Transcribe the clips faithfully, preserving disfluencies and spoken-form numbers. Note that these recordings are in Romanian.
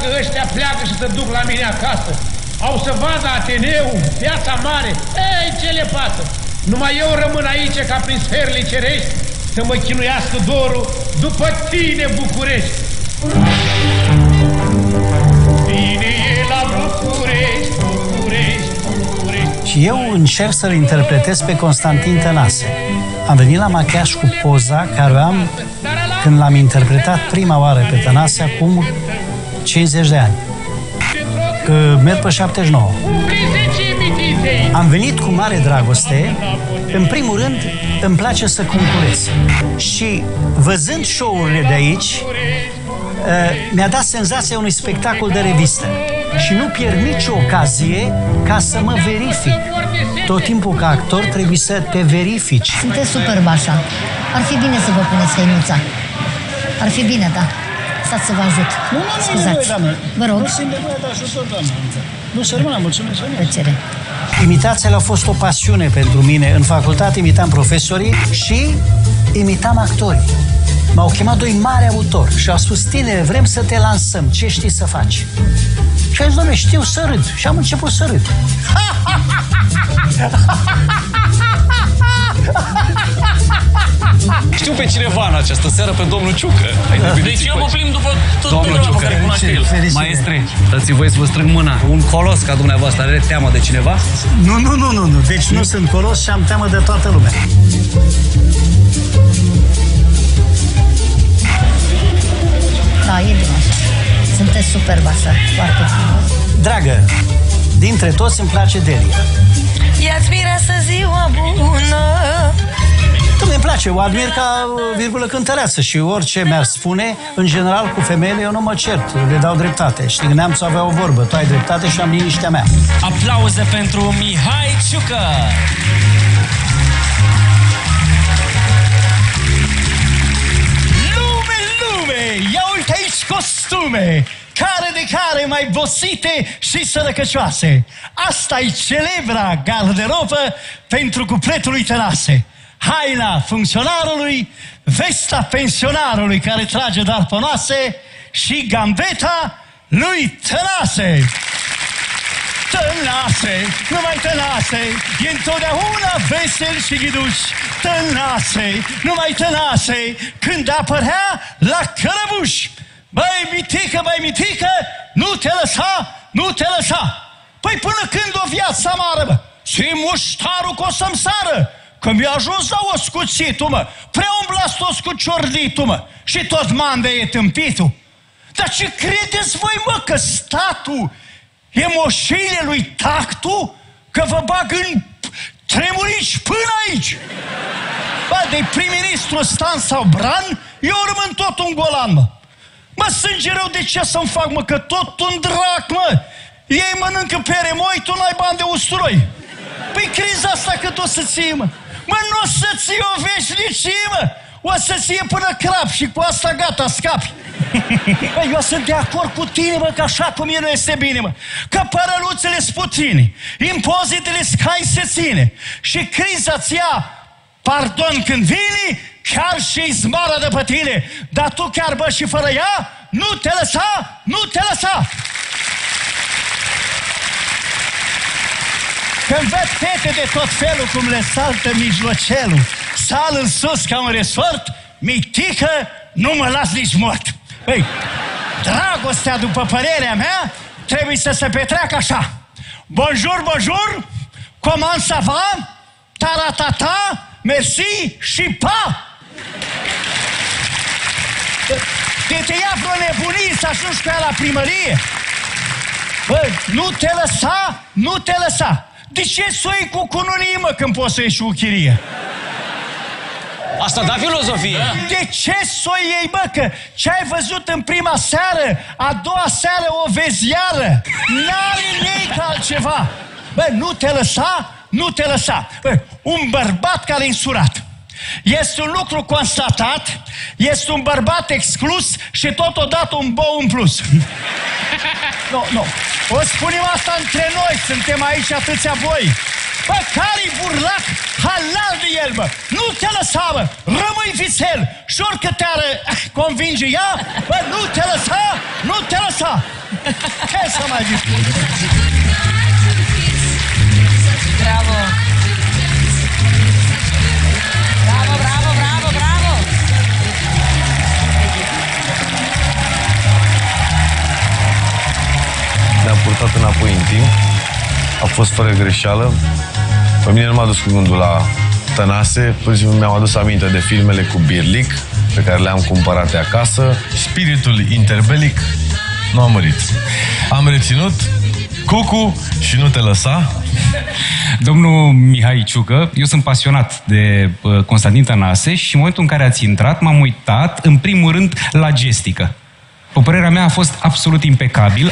dacă ăștia pleacă și se duc la mine acasă. Au să vadă Ateneul, Piața Mare. Ei, ce le pasă? Numai eu rămân aici ca prin sferile cerești să mă chinuiască dorul după tine, București. Bine e la București, București, București. Și eu încerc să-l interpretez pe Constantin Tănase. Am venit la machiaj cu poza care o am când l-am interpretat prima oară pe Tănase acum cincizeci de ani. Merg pe șaptezeci și nouă. Am venit cu mare dragoste. În primul rând, îmi place să concurez. Și văzând show-urile de aici, mi-a dat senzația unui spectacol de revistă. Și nu pierd nicio ocazie ca să mă verific. Tot timpul ca actor trebuie să te verifici. Sunteți superb așa. Ar fi bine să vă puneți hăinuța. Ar fi bine, da. Stați să vă ajut. Nu, nu, nu, scuzați. doamnă. Vă rog. Nu sunt nevoie de ajutor, doamnă. Nu, să rămână, mulțumesc. Plăcere. Imitațiile au fost o pasiune pentru mine. În facultate imitam profesorii și imitam actorii. M-au chemat doi mari autori și au spus, tinere, vrem să te lansăm, ce știi să faci? Și am zis, doamne, știu să râd. Și am început să râd. Știu pe cineva în această seară, pe domnul Ciucă. Deci eu mă plimb după tot domnul Ciucă. care cunoaște el. Maestre, dați-ți voi să vă strâng mâna. Un colos ca dumneavoastră are teamă de cineva? Nu, nu, nu, nu, nu. Deci nu sunt colos și am teamă de toată lumea. Da, e bine așa. Sunteți superb așa, foarte frumos. Dragă, dintre toți îmi place Delia. Ia-ți mireasă ziua bună. Îmi place, o admir ca virgulă cântăreață și orice mi-ar spune, în general cu femeile eu nu mă cert, le dau dreptate. Știi, neamțul avea o vorbă, tu ai dreptate și am liniștea mea. Aplauze pentru Mihai Ciucă. Lume, lume, ia uite aici costume, care de care mai bosite și sărăcăcioase. Asta e celebra garderobă pentru cupletul lui Tănase. Haina funcționarului, vesta pensionarului care trage doar pănoase și gambeta lui Tănase. Tănase, numai Tănase, e întotdeauna vesel și ghiduș. Tănase, numai Tănase, când apărea la cărăbuș. Băi, mitică, băi, mitică, nu te lăsa, nu te lăsa. Păi până când o viață amară, bă? Și muștarul că o să-mi sară. Că mi-a ajuns la oscuțitul, mă. Prea umblați toți cu ciorditul, mă. Și tot mande e tâmpitul. Dar ce credeți voi, mă, că statul e moșile lui tactul? Că vă bag în tremurici până aici? Bă, de prim-ministru Stan sau Bran, eu rămân tot un golan, mă. Mă, sânge rău, de ce să-mi fac, mă? Că tot un drac, mă. Ei mănâncă pere moi, tu n-ai bani de usturoi. Păi criza asta cât o să ții, mă? Mă, nu o să ții o veșnicie, mă! O să ție până crap și cu asta gata, scapi. Bă, eu sunt de acord cu tine, mă, că așa cum e nu este bine, mă. Că părăluțele sputine, impozitele scai se ține și criza ți ia, pardon, când vine, chiar și zmoară de pe tine. Dar tu chiar, bă, și fără ea, nu te lăsa, nu te lăsa! Când văd fete de tot felul cum le saltă mijlocelul, sal în sus ca un resort, mitică, nu mă las nici mort. Băi, dragostea, după părerea mea, trebuie să se petreacă așa. Bonjour, bonjour, comment ça va? Taratata, merci și pa! De te ia vreo nebunie să ajungi cu ea la primărie? Bă, nu te lăsa, nu te lăsa. De ce să o iei cu cununii, mă, când poți să ieși cu chirie? Asta da filozofie. De ce să o iei, bă, că ce ai văzut în prima seară, a doua seară o vezi iară. N-are în ei ca altceva. Bă, nu te lăsa, nu te lăsa. Bă, un bărbat care e însurat este un lucru constatat, este un bărbat exclus și totodată un bou în plus. Nu, nu. O spunem asta între noi, suntem aici atâția voi. Bă, care-i burlac, halal de el, bă. Nu te lăsa, bă. Rămâi vițel. Și oricât te-ar convinge ea, bă, nu te lăsa, nu te lăsa. Ce să mai discut? Bravo! Bravo, bravo, bravo, bravo! Ne-am purtat înapoi în timp. A fost fără greșeală. Pe mine nu m-a dus cu gândul la Tănase, pur și simplu mi-am adus aminte de filmele cu Birlic, pe care le-am cumpărate acasă. Spiritul interbelic nu a murit. Am reținut Cucu și Nu te lăsa. Domnul Mihai Ciucă, eu sunt pasionat de uh, Constantin Tănase și în momentul în care ați intrat, m-am uitat, în primul rând, la gestică. Pe părerea mea a fost absolut impecabil.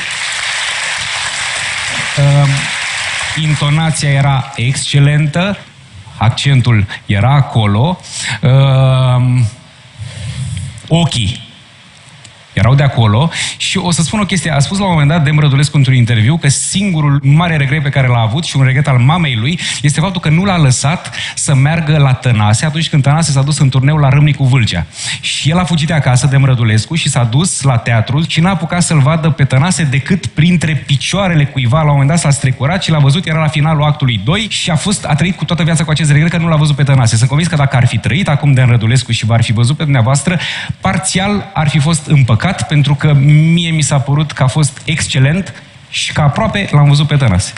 Uh, intonația era excelentă, accentul era acolo, uh, ochii erau de acolo și o să spun o chestie. A spus la un moment dat Dem Rădulescu într-un interviu că singurul mare regret pe care l-a avut și un regret al mamei lui este faptul că nu l-a lăsat să meargă la Tănase atunci când Tănase s-a dus în turneu la Râmnicu Vâlcea. Și el a fugit de acasă, Dem Rădulescu, și s-a dus la teatru și n-a apucat să-l vadă pe Tănase decât printre picioarele cuiva. La un moment dat s-a strecurat și l-a văzut, era la finalul actului doi și a fost a trăit cu toată viața cu acest regret că nu l-a văzut pe Tănase. Sunt convins că dacă ar fi trăit acum Dem Rădulescu și v-ar fi văzut pe dumneavoastră, parțial ar fi fost împăcat, pentru că mie mi s-a părut că a fost excelent și că aproape l-am văzut pe Tănase.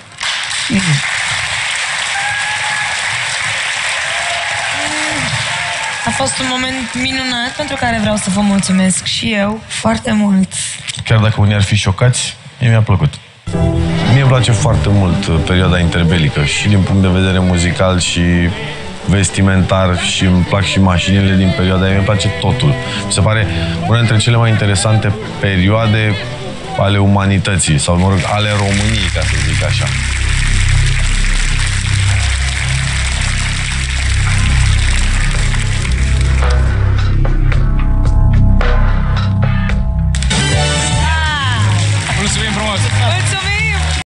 A fost un moment minunat pentru care vreau să vă mulțumesc și eu foarte mult. Chiar dacă unii ar fi șocați, mie mi-a plăcut. Mie îmi place foarte mult perioada interbelică și din punct de vedere muzical și vestimentar și îmi plac și mașinile din perioada aia, mi place totul. Mi se pare una dintre cele mai interesante perioade ale umanității sau, mă rog, ale României, ca să zic așa.